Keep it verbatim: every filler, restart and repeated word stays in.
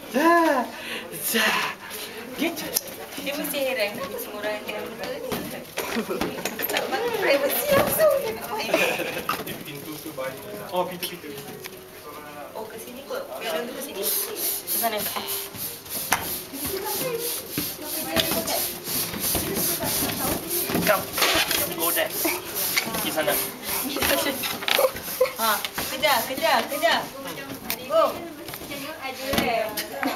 Zah. Zah. Gitu. Dia mesti heran bila semua orang kena betul ni. Tak bagi privacy langsung. Pintu tu baik. Oh, pintu-pintu. Oh, ke sini kot. Biar orang tu ke sini. Ke sana. Come. Go there. Pergi sana. Ha, kejar, kejar, kejar. Go.